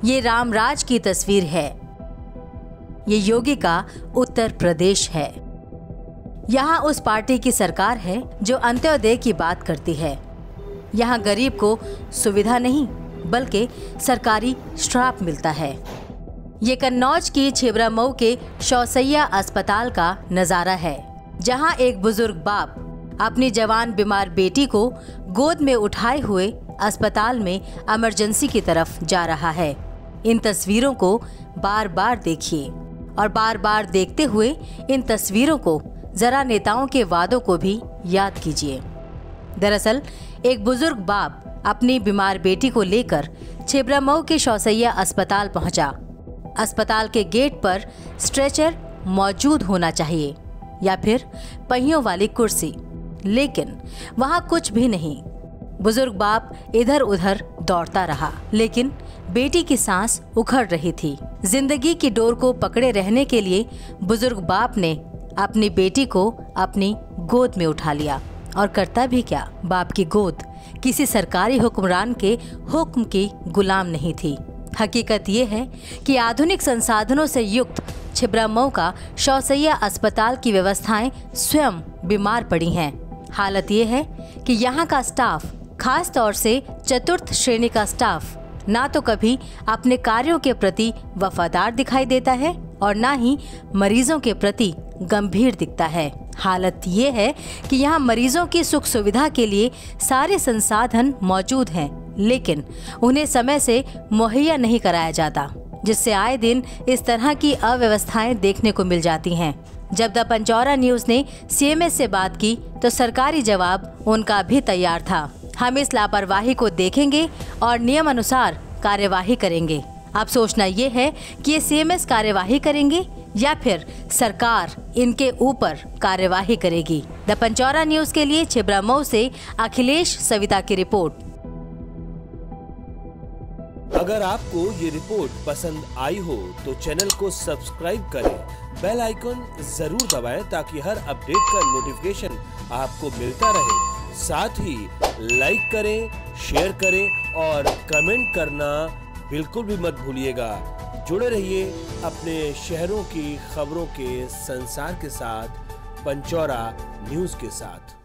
ये रामराज की तस्वीर है। ये योगी का उत्तर प्रदेश है। यहाँ उस पार्टी की सरकार है जो अंत्योदय की बात करती है। यहाँ गरीब को सुविधा नहीं बल्कि सरकारी श्राप मिलता है। ये कन्नौज की छिबरामऊ के शौसैया अस्पताल का नजारा है, जहाँ एक बुजुर्ग बाप अपनी जवान बीमार बेटी को गोद में उठाए हुए अस्पताल में इमरजेंसी की तरफ जा रहा है। इन तस्वीरों को बार बार देखिए और बार बार देखते हुए इन तस्वीरों को जरा नेताओं के वादों को भी याद कीजिए। दरअसल एक बुजुर्ग बाप अपनी बीमार बेटी को लेकर छिबरामऊ के शौसैया अस्पताल पहुंचा। अस्पताल के गेट पर स्ट्रेचर मौजूद होना चाहिए या फिर पहियों वाली कुर्सी, लेकिन वहां कुछ भी नहीं। बुजुर्ग बाप इधर उधर दौड़ता रहा, लेकिन बेटी की सांस उखड़ रही थी। जिंदगी की डोर को पकड़े रहने के लिए बुजुर्ग बाप ने अपनी बेटी को अपनी गोद में उठा लिया। और करता भी क्या, बाप की गोद किसी सरकारी हुक्मरान के हुक्म की गुलाम नहीं थी। हकीकत ये है कि आधुनिक संसाधनों से युक्त छिबरामऊ का शौसैया अस्पताल की व्यवस्थाएं स्वयं बीमार पड़ी हैं। हालत ये है कि यहाँ का स्टाफ, खास तौर से चतुर्थ श्रेणी का स्टाफ, ना तो कभी अपने कार्यों के प्रति वफादार दिखाई देता है और ना ही मरीजों के प्रति गंभीर दिखता है। हालत ये है कि यहाँ मरीजों की सुख सुविधा के लिए सारे संसाधन मौजूद हैं, लेकिन उन्हें समय से मुहैया नहीं कराया जाता, जिससे आए दिन इस तरह की अव्यवस्थाएं देखने को मिल जाती हैं। जब द पंचौरा न्यूज ने सीएमएस से बात की तो सरकारी जवाब उनका भी तैयार था। हम इस लापरवाही को देखेंगे और नियम अनुसार कार्यवाही करेंगे। अब सोचना ये है कि ये सीएमएस कार्यवाही करेंगे या फिर सरकार इनके ऊपर कार्यवाही करेगी। द पंचौरा न्यूज के लिए छिबरामऊ से अखिलेश सविता की रिपोर्ट। अगर आपको ये रिपोर्ट पसंद आई हो तो चैनल को सब्सक्राइब करें, बेल आइकन जरूर दबाएं ताकि हर अपडेट का नोटिफिकेशन आपको मिलता रहे। साथ ही लाइक करें, शेयर करें और कमेंट करना बिल्कुल भी मत भूलिएगा। जुड़े रहिए अपने शहरों की खबरों के संसार के साथ, पंचौरा न्यूज के साथ।